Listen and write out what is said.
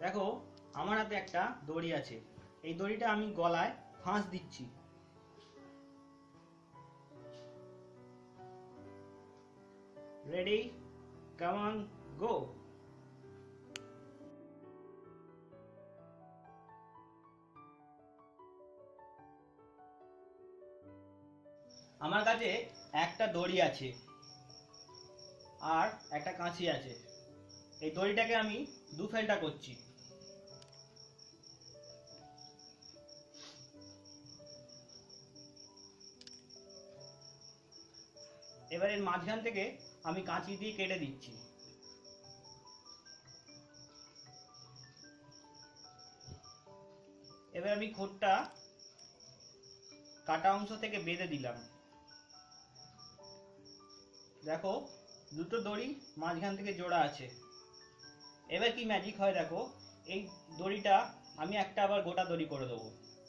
দেখো আমার হাতে একটা দড়ি আছে, এই দড়িটা আমি গলায় ফাঁস দিচ্ছি। Ready, come on, go. আমার কাছে একটা দড়ি আছে আর একটা কাঁচি আছে। এই দড়িটাকে আমি দু ফেলটা করছি। এবার এর মাঝখান থেকে আমি কাঁচি দিয়ে কেটে দিচ্ছি। এবার আমি খোঁটটা কাটা অংশ থেকে বেঁধে দিলাম। দেখো দুটো দড়ি মাঝখান থেকে জোড়া আছে। এবার কি ম্যাজিক হয় দেখো, এই দড়িটা আমি একটা আবার গোটা দড়ি করে দেবো।